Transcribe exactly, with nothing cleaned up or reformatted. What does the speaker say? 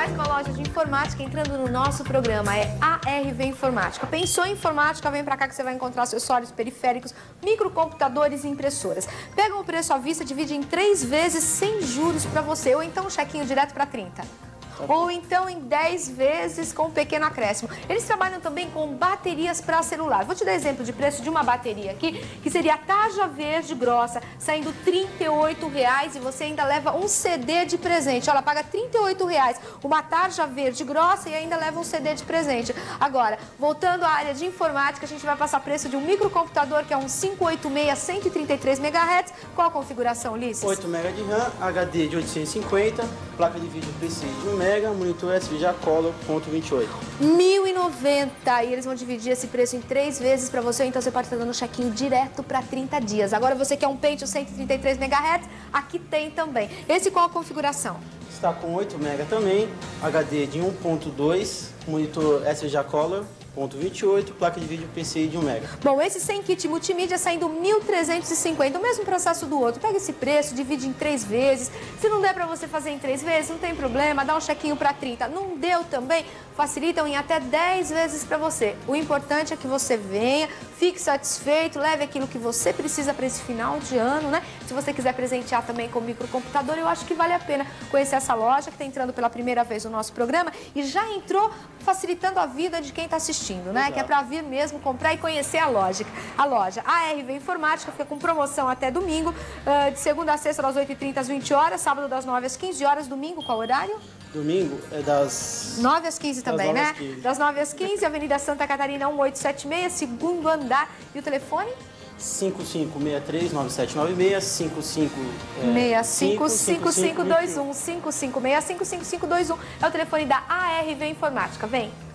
mais uma loja de informática entrando no nosso programa, é A R V Informática. Pensou em informática? Vem pra cá que você vai encontrar acessórios periféricos, microcomputadores e impressoras. Pega o preço à vista, divide em três vezes sem juros pra você, ou então um chequinho direto pra trinta. Ou então em dez vezes com um pequeno acréscimo. Eles trabalham também com baterias para celular. Vou te dar exemplo de preço de uma bateria aqui, que seria a tarja verde grossa, saindo trinta e oito reais, e você ainda leva um C D de presente. Olha, paga trinta e oito reais uma tarja verde grossa e ainda leva um C D de presente. Agora, voltando à área de informática, a gente vai passar preço de um microcomputador que é um cinco oito seis cento e trinta e três megahertz. Qual a configuração, Ulisses? oito megabytes de RAM, H D de oitocentos e cinquenta, placa de vídeo P C I de um mega, monitor S V G A Color ponto vinte e oito. mil e noventa, e eles vão dividir esse preço em três vezes para você, então você pode estar dando um chequinho direto para trinta dias. Agora você quer um Pentium cento e trinta e três megahertz, aqui tem também. Esse qual a configuração? Está com oito megabytes também, H D de um ponto dois, monitor S V G A Color ponto vinte e oito, placa de vídeo P C I de um mega. Bom, esse sem kit multimídia saindo mil trezentos e cinquenta, o mesmo processo do outro. Pega esse preço, divide em três vezes. Se não der para você fazer em três vezes, não tem problema, dá um chequinho para trinta. Não deu também, facilitam em até dez vezes para você. O importante é que você venha, fique satisfeito, leve aquilo que você precisa para esse final de ano, né? Se você quiser presentear também com microcomputador, eu acho que vale a pena conhecer essa loja que está entrando pela primeira vez no nosso programa e já entrou facilitando a vida de quem está assistindo, né? Exato. Que é para vir mesmo comprar e conhecer a loja. A loja A R V Informática fica com promoção até domingo, de segunda a sexta das oito e trinta às vinte horas, sábado das nove às quinze horas, domingo qual horário? Domingo é das... nove às quinze também, das né? quinze. Das nove às quinze, Avenida Santa Catarina um oito sete seis, segundo andar. E o telefone? cinco cinco seis três nove sete nove seis, cinco cinco seis cinco cinco cinco dois um, cinco cinco seis cinco cinco cinco dois um é o telefone da A R V Informática. Vem!